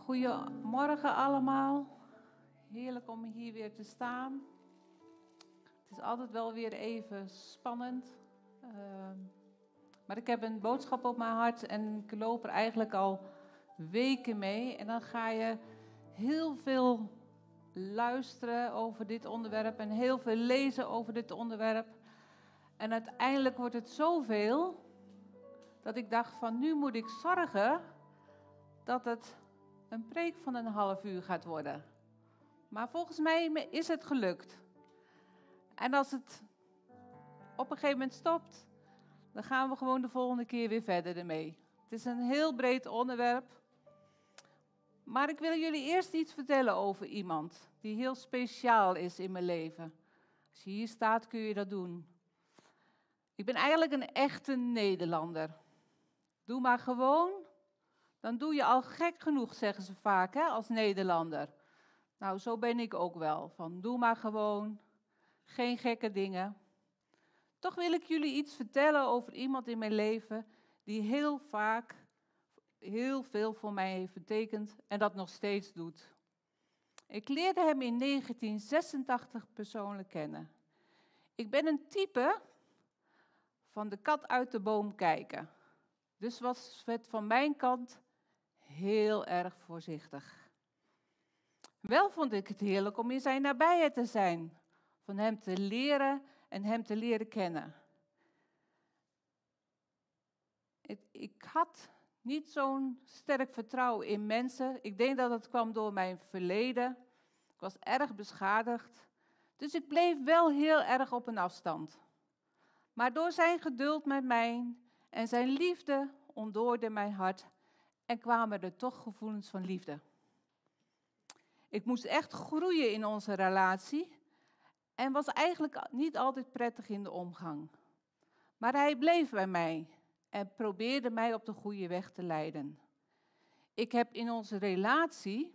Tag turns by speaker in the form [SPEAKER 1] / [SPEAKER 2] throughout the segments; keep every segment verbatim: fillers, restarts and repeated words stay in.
[SPEAKER 1] Goedemorgen allemaal. Heerlijk om hier weer te staan. Het is altijd wel weer even spannend. Uh, maar ik heb een boodschap op mijn hart en ik loop er eigenlijk al weken mee. En dan ga je heel veel luisteren over dit onderwerp en heel veel lezen over dit onderwerp. En uiteindelijk wordt het zoveel dat ik dacht van nu moet ik zorgen dat het een preek van een half uur gaat worden. Maar volgens mij is het gelukt. En als het op een gegeven moment stopt, dan gaan we gewoon de volgende keer weer verder ermee. Het is een heel breed onderwerp. Maar ik wil jullie eerst iets vertellen over iemand die heel speciaal is in mijn leven. Als je hier staat kun je dat doen. Ik ben eigenlijk een echte Nederlander. Doe maar gewoon, dan doe je al gek genoeg, zeggen ze vaak, hè, als Nederlander. Nou, zo ben ik ook wel. Van doe maar gewoon, geen gekke dingen. Toch wil ik jullie iets vertellen over iemand in mijn leven die heel vaak heel veel voor mij heeft betekend en dat nog steeds doet. Ik leerde hem in negentien zesentachtig persoonlijk kennen. Ik ben een type van de kat uit de boom kijken. Dus was het van mijn kant heel erg voorzichtig. Wel vond ik het heerlijk om in zijn nabijheid te zijn, van hem te leren en hem te leren kennen. Ik, ik had niet zo'n sterk vertrouwen in mensen. Ik denk dat het kwam door mijn verleden. Ik was erg beschadigd. Dus ik bleef wel heel erg op een afstand. Maar door zijn geduld met mij en zijn liefde ontdooide mijn hart en kwamen er toch gevoelens van liefde. Ik moest echt groeien in onze relatie en was eigenlijk niet altijd prettig in de omgang. Maar hij bleef bij mij en probeerde mij op de goede weg te leiden. Ik heb in onze relatie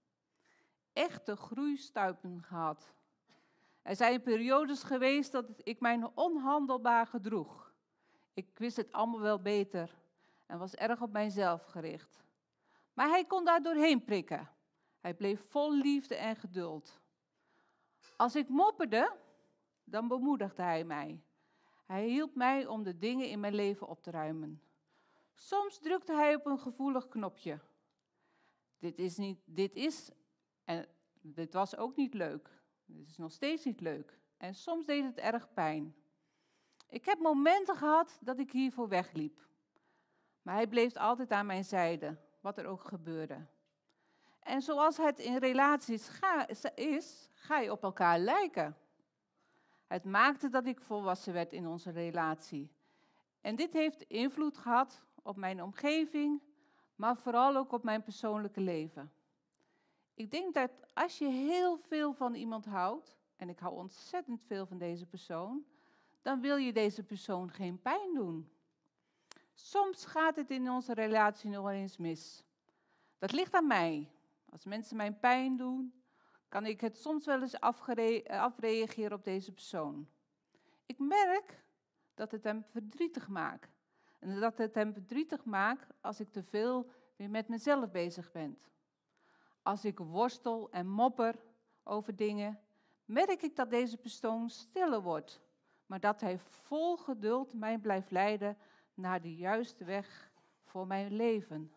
[SPEAKER 1] echte groeistuipen gehad. Er zijn periodes geweest dat ik mij onhandelbaar gedroeg. Ik wist het allemaal wel beter en was erg op mijzelf gericht. Maar hij kon daar doorheen prikken. Hij bleef vol liefde en geduld. Als ik mopperde, dan bemoedigde hij mij. Hij hielp mij om de dingen in mijn leven op te ruimen. Soms drukte hij op een gevoelig knopje. Dit is niet, dit is, en dit was ook niet leuk. Dit is nog steeds niet leuk. En soms deed het erg pijn. Ik heb momenten gehad dat ik hiervoor wegliep. Maar hij bleef altijd aan mijn zijde, wat er ook gebeurde. En zoals het in relaties ga, is, ga je op elkaar lijken. Het maakte dat ik volwassen werd in onze relatie. En dit heeft invloed gehad op mijn omgeving, maar vooral ook op mijn persoonlijke leven. Ik denk dat als je heel veel van iemand houdt, en ik hou ontzettend veel van deze persoon, dan wil je deze persoon geen pijn doen. Soms gaat het in onze relatie nog eens mis. Dat ligt aan mij. Als mensen mij pijn doen, kan ik het soms wel eens afgere- afreageren op deze persoon. Ik merk dat het hem verdrietig maakt. En dat het hem verdrietig maakt als ik te veel weer met mezelf bezig ben. Als ik worstel en mopper over dingen, merk ik dat deze persoon stiller wordt. Maar dat hij vol geduld mij blijft leiden naar de juiste weg voor mijn leven.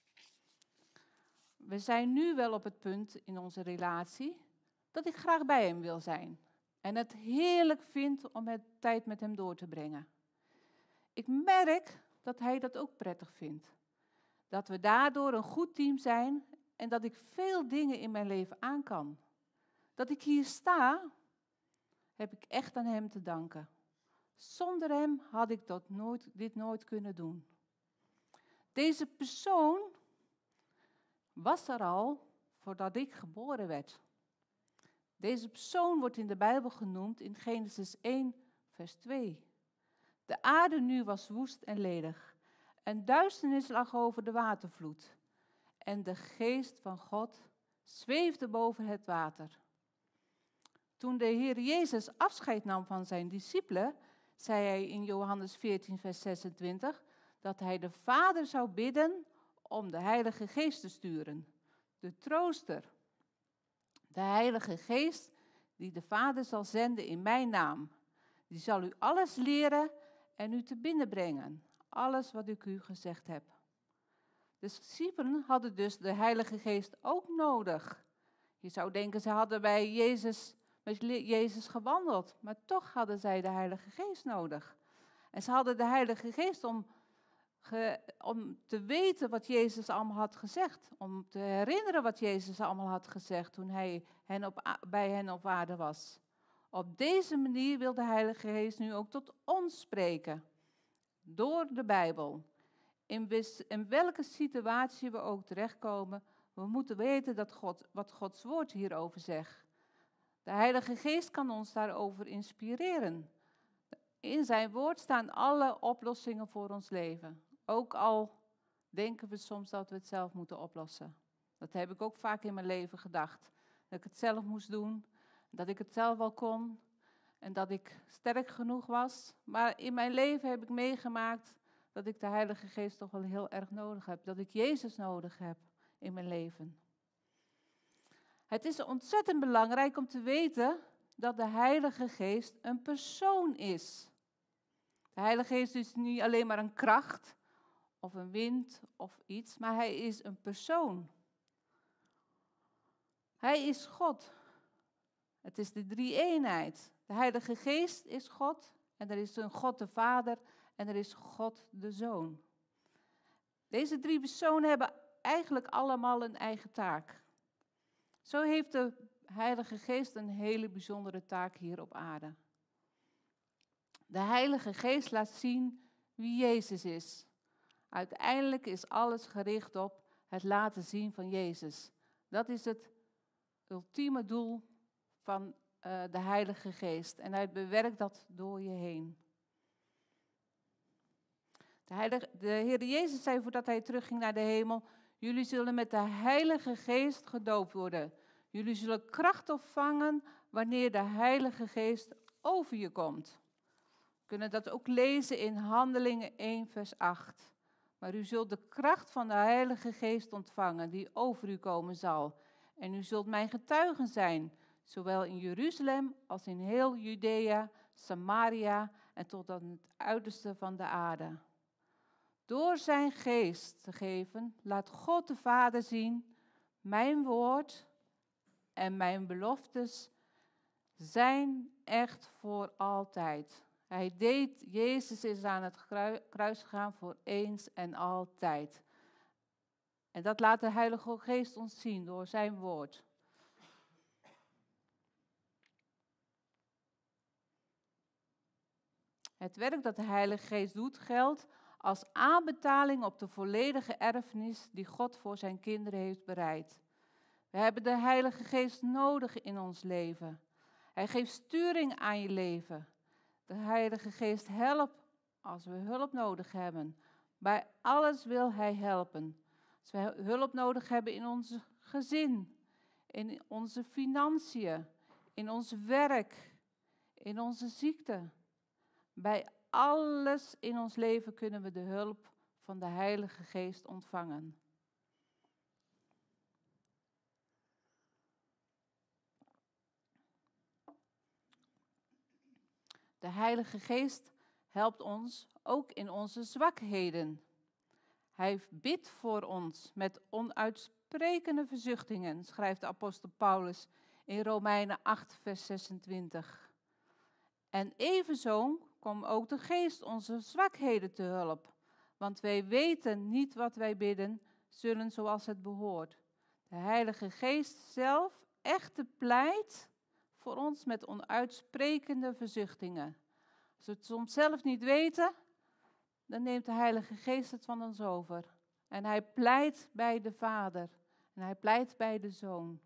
[SPEAKER 1] We zijn nu wel op het punt in onze relatie dat ik graag bij hem wil zijn. En het heerlijk vind om het tijd met hem door te brengen. Ik merk dat hij dat ook prettig vindt. Dat we daardoor een goed team zijn en dat ik veel dingen in mijn leven aan kan. Dat ik hier sta, heb ik echt aan hem te danken. Zonder hem had ik dat nooit, dit nooit kunnen doen. Deze persoon was er al voordat ik geboren werd. Deze persoon wordt in de Bijbel genoemd in Genesis één, vers twee. De aarde nu was woest en ledig, en duisternis lag over de watervloed. En de geest van God zweefde boven het water. Toen de Heer Jezus afscheid nam van zijn discipelen, zei hij in Johannes veertien, vers zesentwintig, dat hij de Vader zou bidden om de Heilige Geest te sturen. de trooster. De Heilige Geest die de Vader zal zenden in mijn naam. Die zal u alles leren en u te binnen brengen. Alles wat ik u gezegd heb. De discipelen hadden dus de Heilige Geest ook nodig. Je zou denken, ze hadden bij Jezus, met Jezus gewandeld. Maar toch hadden zij de Heilige Geest nodig. En ze hadden de Heilige Geest om, ge, om te weten wat Jezus allemaal had gezegd. Om te herinneren wat Jezus allemaal had gezegd toen hij hen op, bij hen op aarde was. Op deze manier wil de Heilige Geest nu ook tot ons spreken. Door de Bijbel. In, wis, in welke situatie we ook terechtkomen, we moeten weten dat God, wat Gods woord hierover zegt. De Heilige Geest kan ons daarover inspireren. In zijn woord staan alle oplossingen voor ons leven. Ook al denken we soms dat we het zelf moeten oplossen. Dat heb ik ook vaak in mijn leven gedacht. Dat ik het zelf moest doen, dat ik het zelf wel kon en dat ik sterk genoeg was. Maar in mijn leven heb ik meegemaakt dat ik de Heilige Geest toch wel heel erg nodig heb. Dat ik Jezus nodig heb in mijn leven. Het is ontzettend belangrijk om te weten dat de Heilige Geest een persoon is. De Heilige Geest is niet alleen maar een kracht of een wind of iets, maar hij is een persoon. Hij is God. Het is de drie-eenheid. De Heilige Geest is God en er is een God de Vader en er is God de Zoon. Deze drie personen hebben eigenlijk allemaal een eigen taak. Zo heeft de Heilige Geest een hele bijzondere taak hier op aarde. De Heilige Geest laat zien wie Jezus is. Uiteindelijk is alles gericht op het laten zien van Jezus. Dat is het ultieme doel van uh, de Heilige Geest. En hij bewerkt dat door je heen. De, Heilige, de Heer Jezus zei voordat hij terugging naar de hemel: jullie zullen met de Heilige Geest gedoopt worden. Jullie zullen kracht opvangen wanneer de Heilige Geest over je komt. We kunnen dat ook lezen in Handelingen één vers acht. Maar u zult de kracht van de Heilige Geest ontvangen die over u komen zal. En u zult mijn getuigen zijn, zowel in Jeruzalem als in heel Judea, Samaria en tot aan het uiterste van de aarde. Door zijn geest te geven, laat God de Vader zien, mijn woord en mijn beloftes zijn echt voor altijd. Hij deed, Jezus is aan het kruis gegaan voor eens en altijd. En dat laat de Heilige Geest ons zien door zijn woord. Het werk dat de Heilige Geest doet geldt als aanbetaling op de volledige erfenis die God voor zijn kinderen heeft bereid. We hebben de Heilige Geest nodig in ons leven. Hij geeft sturing aan je leven. De Heilige Geest helpt als we hulp nodig hebben. Bij alles wil hij helpen. Als we hulp nodig hebben in ons gezin, in onze financiën, in ons werk, in onze ziekte. Bij alles in ons leven kunnen we de hulp van de Heilige Geest ontvangen. De Heilige Geest helpt ons ook in onze zwakheden. Hij bidt voor ons met onuitsprekende verzuchtingen, schrijft de apostel Paulus in Romeinen acht, vers zesentwintig. En evenzo komt ook de Geest onze zwakheden te hulp, want wij weten niet wat wij bidden zullen zoals het behoort. De Heilige Geest zelf echte pleit voor ons met onuitsprekende verzuchtingen. Als we het soms zelf niet weten, dan neemt de Heilige Geest het van ons over. En hij pleit bij de Vader. En hij pleit bij de Zoon.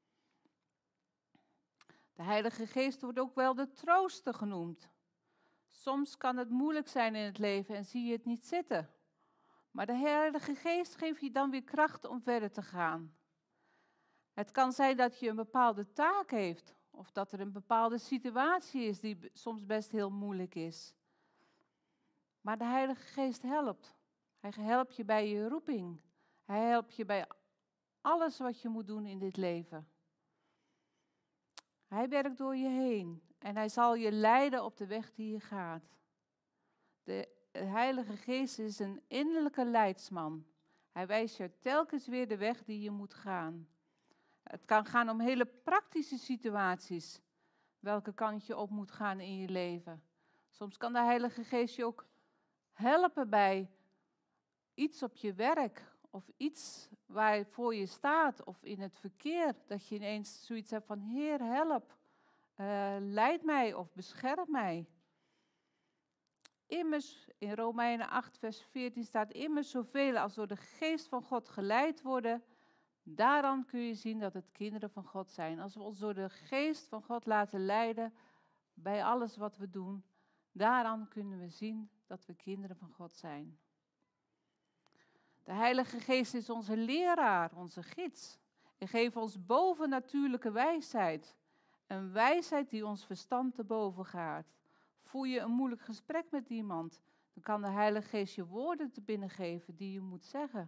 [SPEAKER 1] De Heilige Geest wordt ook wel de trooster genoemd. Soms kan het moeilijk zijn in het leven en zie je het niet zitten. Maar de Heilige Geest geeft je dan weer kracht om verder te gaan. Het kan zijn dat je een bepaalde taak heeft. Of dat er een bepaalde situatie is die soms best heel moeilijk is. Maar de Heilige Geest helpt. Hij helpt je bij je roeping. Hij helpt je bij alles wat je moet doen in dit leven. Hij werkt door je heen en hij zal je leiden op de weg die je gaat. De Heilige Geest is een innerlijke leidsman. Hij wijst je telkens weer de weg die je moet gaan. Het kan gaan om hele praktische situaties, welke kant je op moet gaan in je leven. Soms kan de Heilige Geest je ook helpen bij iets op je werk of iets waar voor je staat of in het verkeer. Dat je ineens zoiets hebt van, Heer, help, uh, leid mij of bescherm mij. Immers, in Romeinen acht vers veertien staat, immers zoveel als door de geest van God geleid worden, daaraan kun je zien dat het kinderen van God zijn. Als we ons door de geest van God laten leiden bij alles wat we doen, daaraan kunnen we zien dat we kinderen van God zijn. De Heilige Geest is onze leraar, onze gids. Hij geeft ons bovennatuurlijke wijsheid. Een wijsheid die ons verstand te boven gaat. Voer je een moeilijk gesprek met iemand, dan kan de Heilige Geest je woorden te binnen geven die je moet zeggen.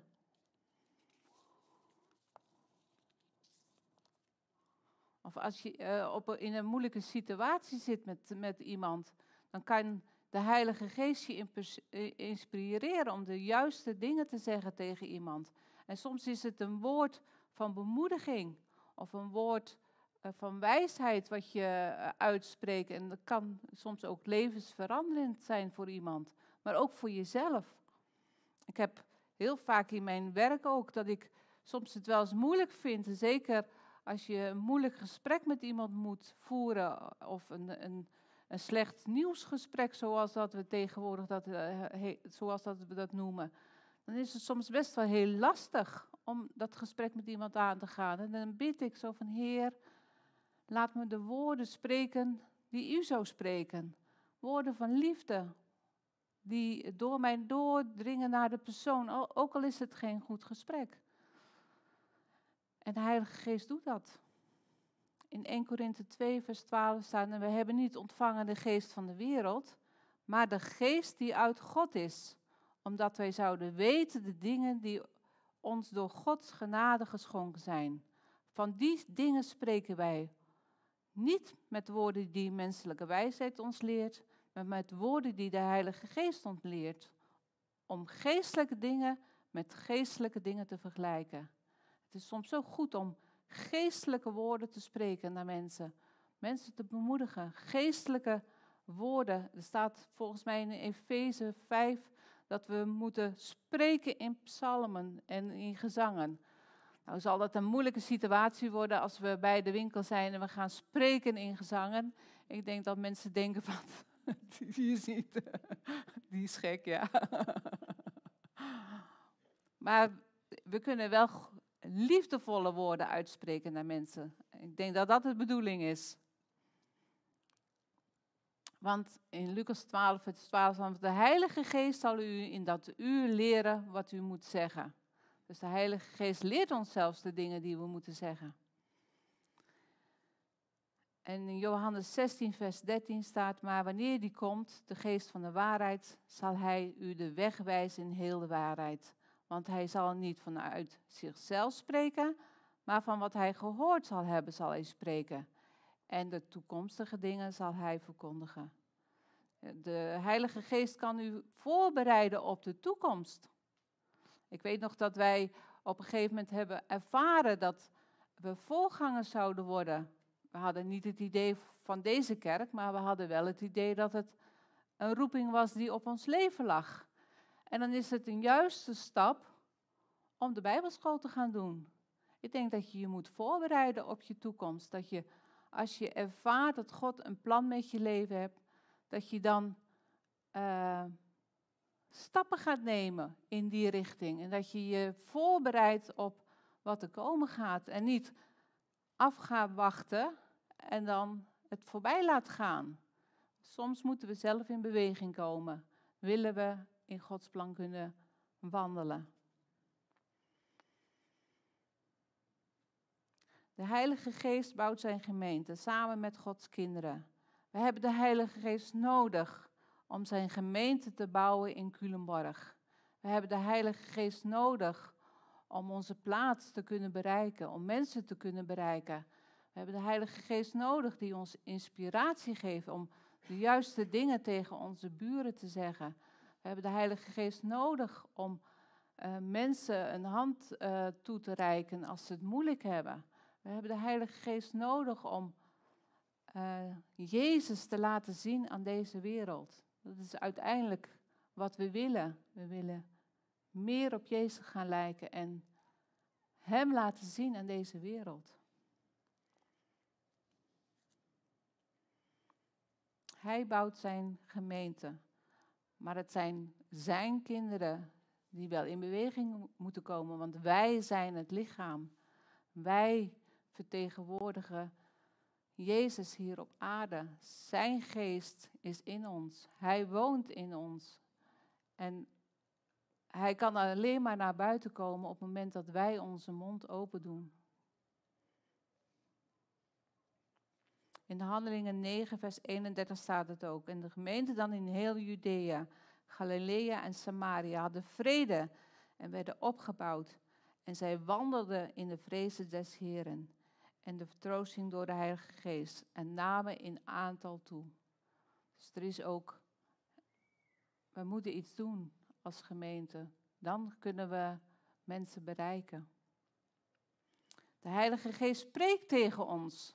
[SPEAKER 1] Of als je uh, op een, in een moeilijke situatie zit met, met iemand, dan kan de Heilige Geest je impers, uh, inspireren om de juiste dingen te zeggen tegen iemand. En soms is het een woord van bemoediging of een woord uh, van wijsheid wat je uh, uitspreekt. En dat kan soms ook levensveranderend zijn voor iemand, maar ook voor jezelf. Ik heb heel vaak in mijn werk ook dat ik soms het wel eens moeilijk vind, en zeker als je een moeilijk gesprek met iemand moet voeren of een, een, een slecht nieuwsgesprek, zoals dat we tegenwoordig dat, uh, he, zoals dat we dat noemen, dan is het soms best wel heel lastig om dat gesprek met iemand aan te gaan. En dan bid ik zo van, Heer, laat me de woorden spreken die u zou spreken. Woorden van liefde, die door mij doordringen naar de persoon, ook al is het geen goed gesprek. En de Heilige Geest doet dat. In Eerste Korinthe twee vers twaalf staat, en we hebben niet ontvangen de geest van de wereld, maar de geest die uit God is, omdat wij zouden weten de dingen die ons door Gods genade geschonken zijn. Van die dingen spreken wij, niet met woorden die menselijke wijsheid ons leert, maar met woorden die de Heilige Geest ons leert, om geestelijke dingen met geestelijke dingen te vergelijken. Het is soms zo goed om geestelijke woorden te spreken naar mensen. Mensen te bemoedigen. Geestelijke woorden. Er staat volgens mij in Efeze vijf dat we moeten spreken in psalmen en in gezangen. Nou zal dat een moeilijke situatie worden als we bij de winkel zijn en we gaan spreken in gezangen. Ik denk dat mensen denken van, die is niet, die is gek, ja. Maar we kunnen wel liefdevolle woorden uitspreken naar mensen. Ik denk dat dat de bedoeling is. Want in Lucas twaalf, vers twaalf staat, de Heilige Geest zal u in dat uur leren wat u moet zeggen. Dus de Heilige Geest leert ons zelfs de dingen die we moeten zeggen. En in Johannes zestien, vers dertien staat, maar wanneer die komt, de Geest van de waarheid, zal hij u de weg wijzen in heel de waarheid. Want hij zal niet vanuit zichzelf spreken, maar van wat hij gehoord zal hebben, zal hij spreken. En de toekomstige dingen zal hij verkondigen. De Heilige Geest kan u voorbereiden op de toekomst. Ik weet nog dat wij op een gegeven moment hebben ervaren dat we voorgangers zouden worden. We hadden niet het idee van deze kerk, maar we hadden wel het idee dat het een roeping was die op ons leven lag. En dan is het een juiste stap om de Bijbelschool te gaan doen. Ik denk dat je je moet voorbereiden op je toekomst. Dat je, als je ervaart dat God een plan met je leven hebt, dat je dan uh, stappen gaat nemen in die richting. En dat je je voorbereidt op wat er komen gaat. En niet af gaat wachten en dan het voorbij laat gaan. Soms moeten we zelf in beweging komen. Willen we in Gods plan kunnen wandelen. De Heilige Geest bouwt zijn gemeente samen met Gods kinderen. We hebben de Heilige Geest nodig om zijn gemeente te bouwen in Culemborg. We hebben de Heilige Geest nodig om onze plaats te kunnen bereiken, om mensen te kunnen bereiken. We hebben de Heilige Geest nodig die ons inspiratie geeft om de juiste dingen tegen onze buren te zeggen. We hebben de Heilige Geest nodig om uh, mensen een hand uh, toe te reiken als ze het moeilijk hebben. We hebben de Heilige Geest nodig om uh, Jezus te laten zien aan deze wereld. Dat is uiteindelijk wat we willen. We willen meer op Jezus gaan lijken en Hem laten zien aan deze wereld. Hij bouwt zijn gemeente, maar het zijn zijn kinderen die wel in beweging moeten komen, want wij zijn het lichaam. Wij vertegenwoordigen Jezus hier op aarde. Zijn geest is in ons. Hij woont in ons. En hij kan alleen maar naar buiten komen op het moment dat wij onze mond open doen. In de Handelingen negen, vers eenendertig staat het ook. En de gemeente dan in heel Judea, Galilea en Samaria hadden vrede en werden opgebouwd. En zij wandelden in de vrezen des Heren en de vertroosting door de Heilige Geest en namen in aantal toe. Dus er is ook, we moeten iets doen als gemeente. Dan kunnen we mensen bereiken. De Heilige Geest spreekt tegen ons.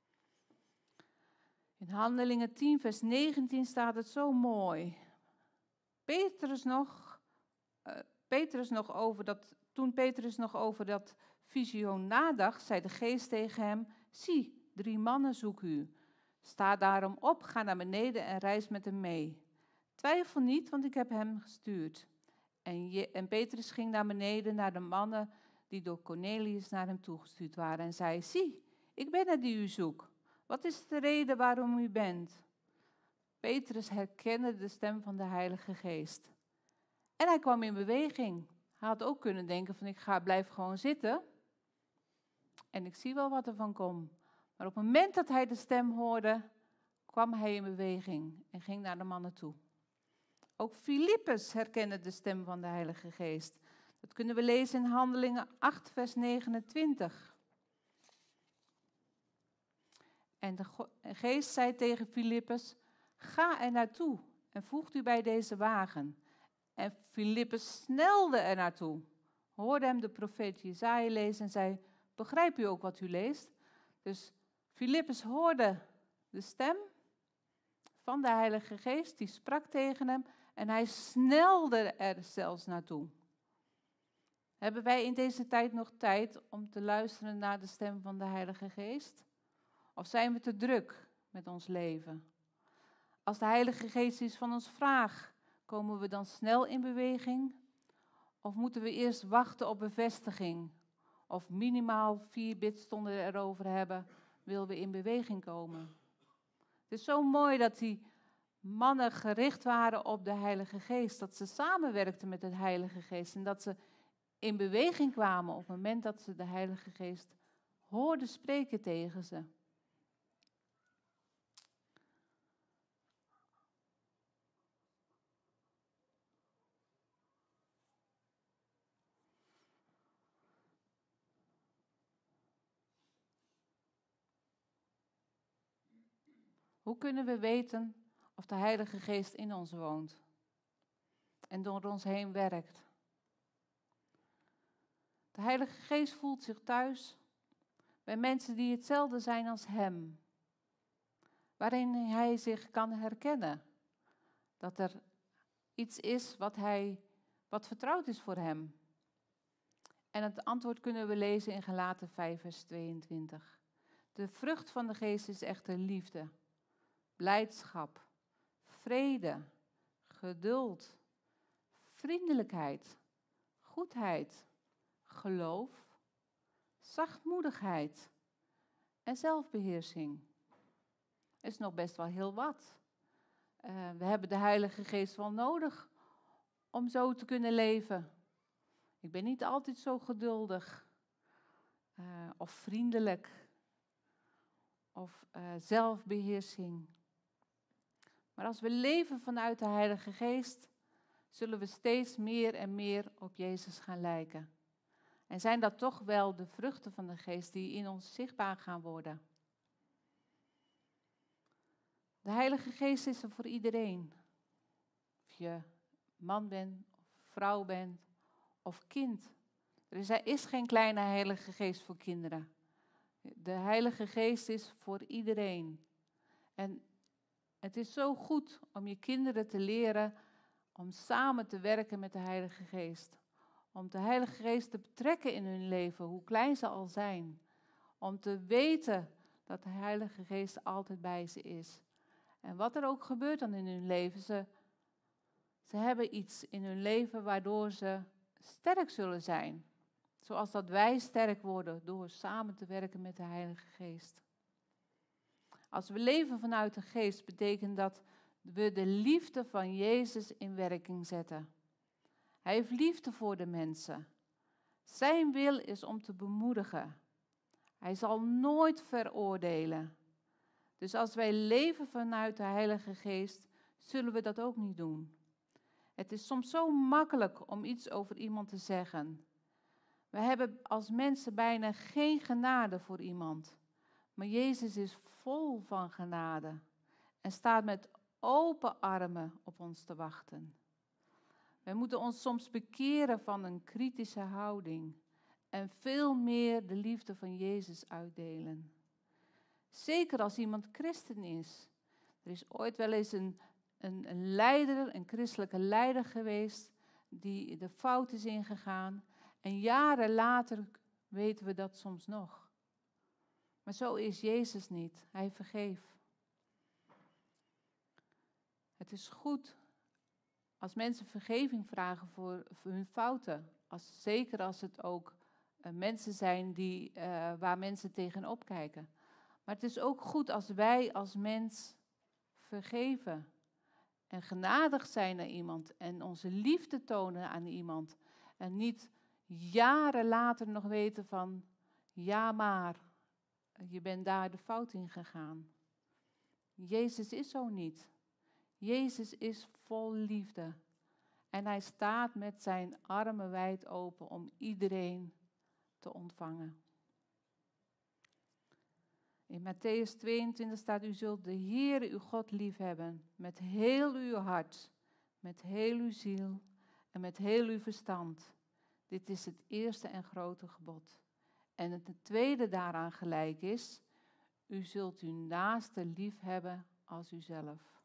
[SPEAKER 1] In Handelingen tien, vers negentien staat het zo mooi. Petrus nog, uh, Petrus nog over dat, toen Petrus nog over dat visioen nadacht, zei de Geest tegen hem: zie, drie mannen zoeken u. Sta daarom op, ga naar beneden en reis met hem mee. Twijfel niet, want ik heb hem gestuurd. En, je, en Petrus ging naar beneden naar de mannen die door Cornelius naar hem toegestuurd waren en zei: zie, ik ben het die u zoekt. Wat is de reden waarom u bent? Petrus herkende de stem van de Heilige Geest. En hij kwam in beweging. Hij had ook kunnen denken van ik ga blijf gewoon zitten. En ik zie wel wat er van komt. Maar op het moment dat hij de stem hoorde, kwam hij in beweging en ging naar de mannen toe. Ook Filippus herkende de stem van de Heilige Geest. Dat kunnen we lezen in Handelingen acht, vers negenentwintig. En de Geest zei tegen Filippus: ga er naartoe en voegt u bij deze wagen. En Filippus snelde er naartoe, hoorde hem de profeet Jesaja lezen en zei: begrijpt u ook wat u leest? Dus Filippus hoorde de stem van de Heilige Geest, die sprak tegen hem en hij snelde er zelfs naartoe. Hebben wij in deze tijd nog tijd om te luisteren naar de stem van de Heilige Geest? Of zijn we te druk met ons leven? Als de Heilige Geest iets van ons vraagt, komen we dan snel in beweging? Of moeten we eerst wachten op bevestiging? Of minimaal vier bidstonden erover hebben, willen we in beweging komen? Het is zo mooi dat die mannen gericht waren op de Heilige Geest. Dat ze samenwerkten met de Heilige Geest. En dat ze in beweging kwamen op het moment dat ze de Heilige Geest hoorden spreken tegen ze. Hoe kunnen we weten of de Heilige Geest in ons woont en door ons heen werkt? De Heilige Geest voelt zich thuis bij mensen die hetzelfde zijn als Hem, waarin Hij zich kan herkennen. Dat er iets is wat, hij, wat vertrouwd is voor Hem. En het antwoord kunnen we lezen in Galaten vijf, vers tweeëntwintig. De vrucht van de Geest is echter liefde, blijdschap, vrede, geduld, vriendelijkheid, goedheid, geloof, zachtmoedigheid en zelfbeheersing. Er is nog best wel heel wat. Uh, we hebben de Heilige Geest wel nodig om zo te kunnen leven. Ik ben niet altijd zo geduldig uh, of vriendelijk of uh, zelfbeheersing. Maar als we leven vanuit de Heilige Geest, zullen we steeds meer en meer op Jezus gaan lijken. En zijn dat toch wel de vruchten van de geest die in ons zichtbaar gaan worden? De Heilige Geest is er voor iedereen. Of je man bent, of vrouw bent, of kind. Er is, er is geen kleine Heilige Geest voor kinderen. De Heilige Geest is voor iedereen. En het is zo goed om je kinderen te leren om samen te werken met de Heilige Geest. Om de Heilige Geest te betrekken in hun leven, hoe klein ze al zijn. Om te weten dat de Heilige Geest altijd bij ze is. En wat er ook gebeurt dan in hun leven, ze, ze hebben iets in hun leven waardoor ze sterk zullen zijn. Zoals dat wij sterk worden door samen te werken met de Heilige Geest. Als we leven vanuit de Geest, betekent dat we de liefde van Jezus in werking zetten. Hij heeft liefde voor de mensen. Zijn wil is om te bemoedigen. Hij zal nooit veroordelen. Dus als wij leven vanuit de Heilige Geest, zullen we dat ook niet doen. Het is soms zo makkelijk om iets over iemand te zeggen. We hebben als mensen bijna geen genade voor iemand. Maar Jezus is vol van genade en staat met open armen op ons te wachten. Wij moeten ons soms bekeren van een kritische houding en veel meer de liefde van Jezus uitdelen. Zeker als iemand christen is. Er is ooit wel eens een, een, een leider, een christelijke leider geweest, die de fout is ingegaan. En jaren later weten we dat soms nog. Maar zo is Jezus niet. Hij vergeeft. Het is goed als mensen vergeving vragen voor, voor hun fouten. Als, zeker als het ook uh, mensen zijn die, uh, waar mensen tegenop kijken. Maar het is ook goed als wij als mens vergeven. En genadig zijn naar iemand. En onze liefde tonen aan iemand. En niet jaren later nog weten van, ja maar, je bent daar de fout in gegaan. Jezus is zo niet. Jezus is vol liefde. En hij staat met zijn armen wijd open om iedereen te ontvangen. In Matthäus tweeëntwintig staat, u zult de Heere uw God liefhebben met heel uw hart, met heel uw ziel en met heel uw verstand. Dit is het eerste en grote gebod. En het tweede daaraan gelijk is, u zult uw naaste liefhebben als uzelf.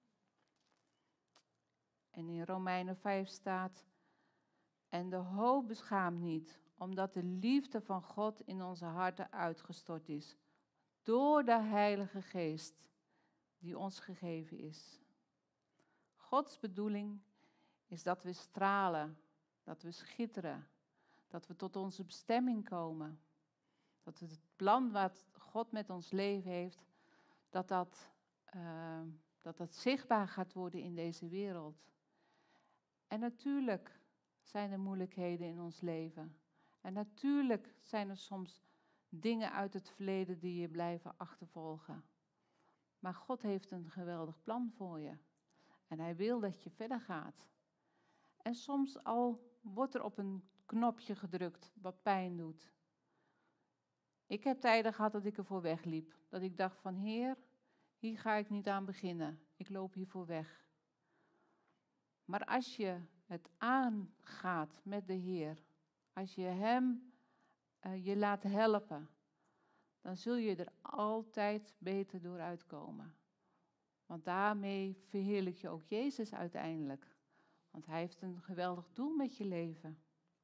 [SPEAKER 1] En in Romeinen vijf staat, en de hoop beschaamt niet, omdat de liefde van God in onze harten uitgestort is, door de Heilige Geest die ons gegeven is. Gods bedoeling is dat we stralen, dat we schitteren, dat we tot onze bestemming komen. Dat het plan wat God met ons leven heeft, dat dat, uh, dat dat zichtbaar gaat worden in deze wereld. En natuurlijk zijn er moeilijkheden in ons leven. En natuurlijk zijn er soms dingen uit het verleden die je blijven achtervolgen. Maar God heeft een geweldig plan voor je. En hij wil dat je verder gaat. En soms al wordt er op een knopje gedrukt wat pijn doet. Ik heb tijden gehad dat ik ervoor wegliep. Dat ik dacht van, Heer, hier ga ik niet aan beginnen. Ik loop hiervoor weg. Maar als je het aangaat met de Heer, als je Hem uh, je laat helpen, dan zul je er altijd beter door uitkomen. Want daarmee verheerlijk je ook Jezus uiteindelijk. Want Hij heeft een geweldig doel met je leven.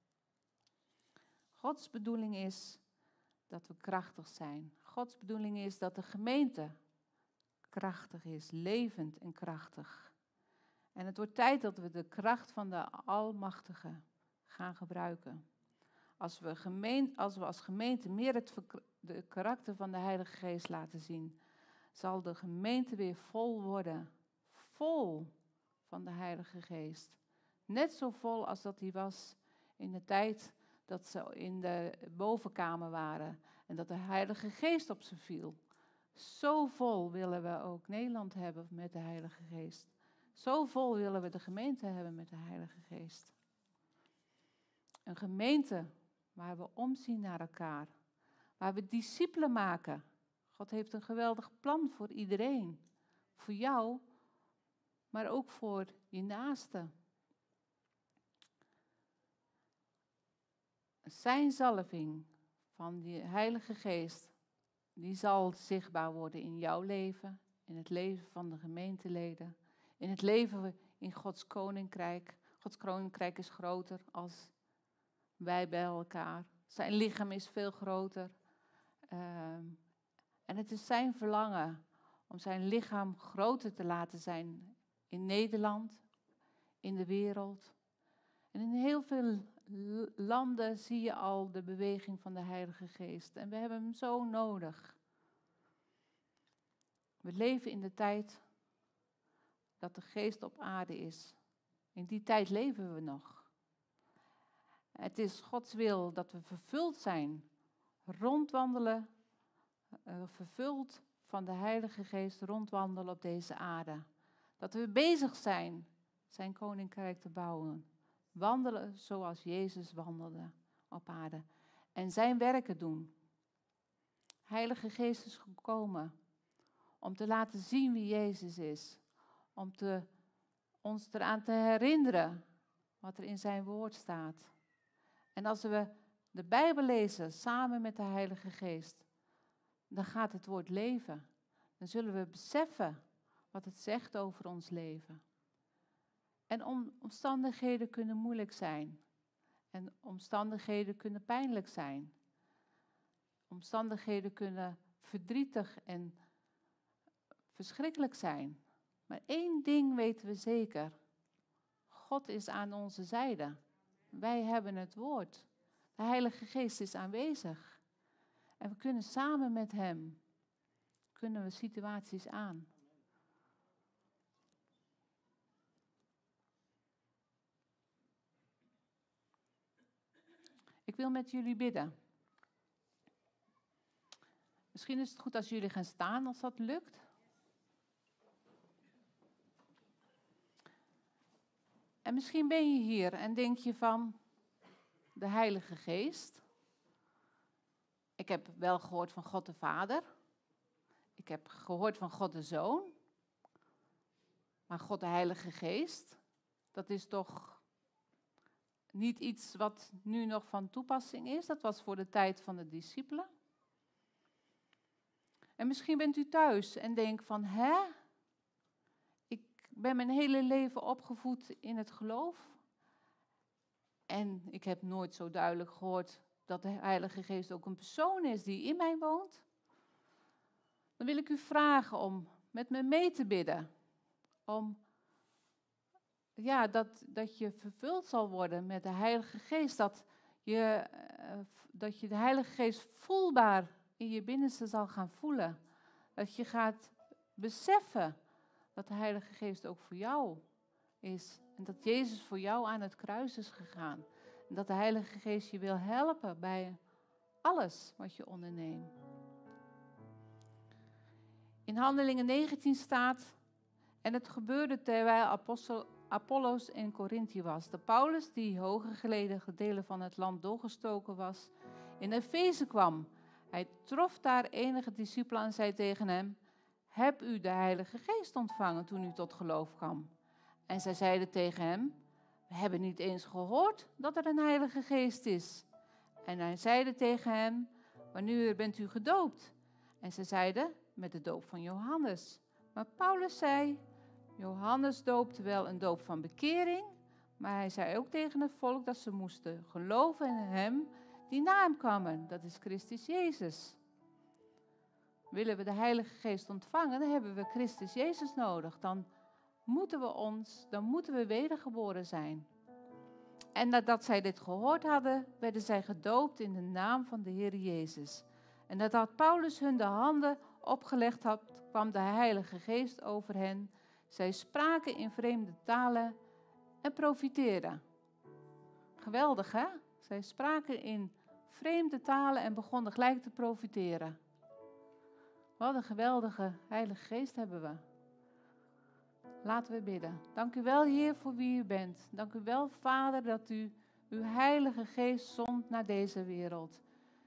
[SPEAKER 1] Gods bedoeling is dat we krachtig zijn. Gods bedoeling is dat de gemeente krachtig is, levend en krachtig. En het wordt tijd dat we de kracht van de Almachtige gaan gebruiken. Als we, gemeente, als we als gemeente meer het de karakter van de Heilige Geest laten zien, zal de gemeente weer vol worden. Vol van de Heilige Geest. Net zo vol als dat hij was in de tijd dat ze in de bovenkamer waren en dat de Heilige Geest op ze viel. Zo vol willen we ook Nederland hebben met de Heilige Geest. Zo vol willen we de gemeente hebben met de Heilige Geest. Een gemeente Waar we omzien naar elkaar. Waar we discipelen maken. God heeft een geweldig plan voor iedereen. Voor jou, maar ook voor je naaste. Zijn zalving van die Heilige Geest, die zal zichtbaar worden in jouw leven, in het leven van de gemeenteleden, in het leven in Gods Koninkrijk. Gods Koninkrijk is groter als wij bij elkaar. Zijn lichaam is veel groter. Um, en het is zijn verlangen om zijn lichaam groter te laten zijn in Nederland, in de wereld. En in heel veel landen zie je al de beweging van de Heilige Geest. En we hebben hem zo nodig. We leven in de tijd dat de Geest op aarde is. In die tijd leven we nog. Het is Gods wil dat we vervuld zijn, rondwandelen, uh, vervuld van de Heilige Geest, rondwandelen op deze aarde. Dat we bezig zijn zijn koninkrijk te bouwen. Wandelen zoals Jezus wandelde op aarde. En zijn werken doen. Heilige Geest is gekomen om te laten zien wie Jezus is. Om te, ons eraan te herinneren wat er in zijn woord staat. En als we de Bijbel lezen samen met de Heilige Geest, dan gaat het woord leven. Dan zullen we beseffen wat het zegt over ons leven. En om, omstandigheden kunnen moeilijk zijn. En omstandigheden kunnen pijnlijk zijn. Omstandigheden kunnen verdrietig en verschrikkelijk zijn. Maar één ding weten we zeker. God is aan onze zijde. Wij hebben het woord. De Heilige Geest is aanwezig. En we kunnen samen met hem, kunnen we situaties aan. Ik wil met jullie bidden. Misschien is het goed als jullie gaan staan, als dat lukt. En misschien ben je hier en denk je van de Heilige Geest. Ik heb wel gehoord van God de Vader. Ik heb gehoord van God de Zoon. Maar God de Heilige Geest, dat is toch niet iets wat nu nog van toepassing is. Dat was voor de tijd van de discipelen. En misschien bent u thuis en denkt van, hè? Ik ben mijn hele leven opgevoed in het geloof. En ik heb nooit zo duidelijk gehoord dat de Heilige Geest ook een persoon is die in mij woont. Dan wil ik u vragen om met me mee te bidden. Om ja, dat, dat je vervuld zal worden met de Heilige Geest. Dat je, uh, dat je de Heilige Geest voelbaar in je binnenste zal gaan voelen. Dat je gaat beseffen dat de Heilige Geest ook voor jou is. En dat Jezus voor jou aan het kruis is gegaan. En dat de Heilige Geest je wil helpen bij alles wat je onderneemt. In Handelingen negentien staat, en het gebeurde terwijl apostel Apollos in Korinthe was. De Paulus, die hoger gelegen delen van het land doorgestoken was, in Efeze kwam. Hij trof daar enige discipelen en zei tegen hem, heb u de Heilige Geest ontvangen toen u tot geloof kwam? En zij zeiden tegen hem, we hebben niet eens gehoord dat er een Heilige Geest is. En hij zeide tegen hem, wanneer bent u gedoopt? En zij zeiden, met de doop van Johannes. Maar Paulus zei, Johannes doopte wel een doop van bekering, maar hij zei ook tegen het volk dat ze moesten geloven in hem die na hem kwamen. Dat is Christus Jezus. Willen we de Heilige Geest ontvangen, dan hebben we Christus Jezus nodig. Dan moeten we ons, dan moeten we wedergeboren zijn. En nadat zij dit gehoord hadden, werden zij gedoopt in de naam van de Heer Jezus. En nadat Paulus hun de handen opgelegd had, kwam de Heilige Geest over hen. Zij spraken in vreemde talen en profiteerden. Geweldig, hè? Zij spraken in vreemde talen en begonnen gelijk te profiteren. Wat een geweldige Heilige Geest hebben we. Laten we bidden. Dank u wel, Heer, voor wie u bent. Dank u wel, Vader, dat u uw Heilige Geest zond naar deze wereld.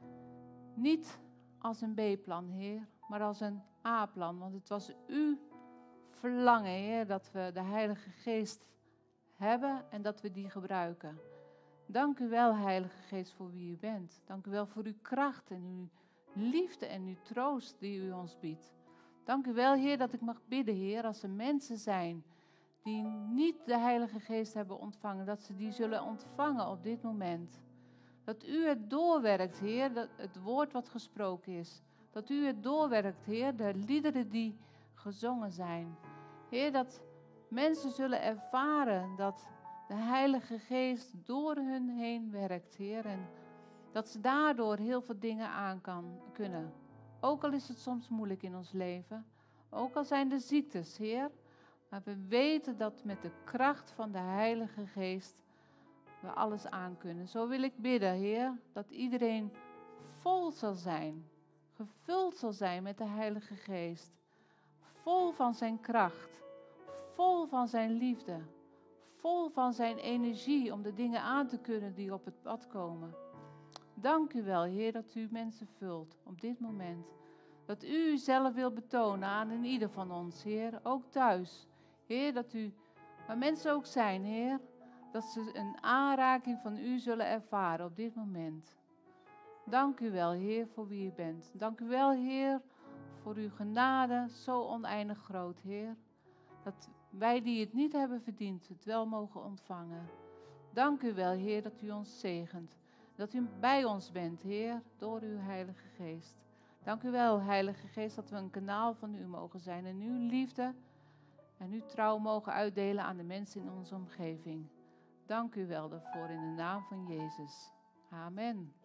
[SPEAKER 1] Niet als een B-plan, Heer, maar als een A-plan. Want het was uw verlangen, Heer, dat we de Heilige Geest hebben en dat we die gebruiken. Dank u wel, Heilige Geest, voor wie u bent. Dank u wel voor uw kracht en uw liefde en uw troost die u ons biedt. Dank u wel, Heer, dat ik mag bidden, Heer, als er mensen zijn die niet de Heilige Geest hebben ontvangen, dat ze die zullen ontvangen op dit moment. Dat u het doorwerkt, Heer, dat het woord wat gesproken is. Dat u het doorwerkt, Heer, de liederen die gezongen zijn. Heer, dat mensen zullen ervaren dat de Heilige Geest door hun heen werkt, Heer. En dat ze daardoor heel veel dingen aan kan, kunnen. Ook al is het soms moeilijk in ons leven. Ook al zijn er ziektes, Heer. Maar we weten dat met de kracht van de Heilige Geest we alles aan kunnen. Zo wil ik bidden, Heer, dat iedereen vol zal zijn. Gevuld zal zijn met de Heilige Geest. Vol van zijn kracht. Vol van zijn liefde. Vol van zijn energie om de dingen aan te kunnen die op het pad komen. Dank u wel, Heer, dat u mensen vult op dit moment. Dat u uzelf wil betonen aan in ieder van ons, Heer, ook thuis. Heer, dat u, waar mensen ook zijn, Heer, dat ze een aanraking van u zullen ervaren op dit moment. Dank u wel, Heer, voor wie u bent. Dank u wel, Heer, voor uw genade, zo oneindig groot, Heer. Dat wij die het niet hebben verdiend, het wel mogen ontvangen. Dank u wel, Heer, dat u ons zegent. Dat u bij ons bent, Heer, door uw Heilige Geest. Dank u wel, Heilige Geest, dat we een kanaal van u mogen zijn. En uw liefde en uw trouw mogen uitdelen aan de mensen in onze omgeving. Dank u wel daarvoor in de naam van Jezus. Amen.